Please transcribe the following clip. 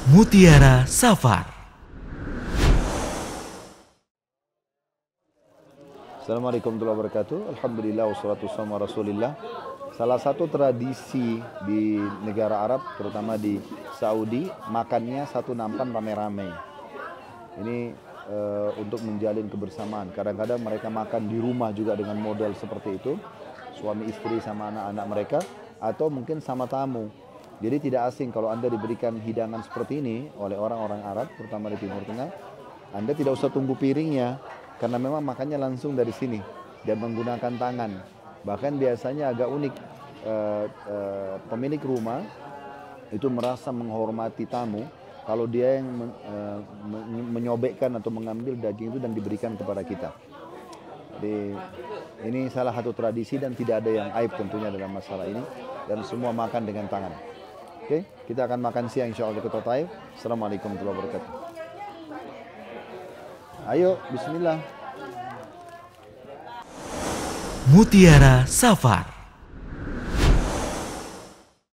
Mutiara Safar. Assalamualaikum warahmatullahi wabarakatuh. Alhamdulillah wassalatu wassalamu ala rasulillah. Salah satu tradisi di negara Arab, terutama di Saudi, makannya satu nampan rame-rame. Ini untuk menjalin kebersamaan. Kadang-kadang mereka makan di rumah juga dengan model seperti itu, suami istri sama anak-anak mereka, atau mungkin sama tamu. Jadi tidak asing kalau Anda diberikan hidangan seperti ini oleh orang-orang Arab, terutama di Timur Tengah, Anda tidak usah tunggu piringnya, karena memang makannya langsung dari sini dan menggunakan tangan. Bahkan biasanya agak unik, pemilik rumah itu merasa menghormati tamu kalau dia yang menyobekkan atau mengambil daging itu dan diberikan kepada kita. Jadi ini salah satu tradisi dan tidak ada yang aib tentunya dalam masalah ini, dan semua makan dengan tangan. Oke, kita akan makan siang insya Allah di Kota Taif. Assalamualaikum warahmatullahi wabarakatuh. Ayo, bismillah. Mutiara Safar.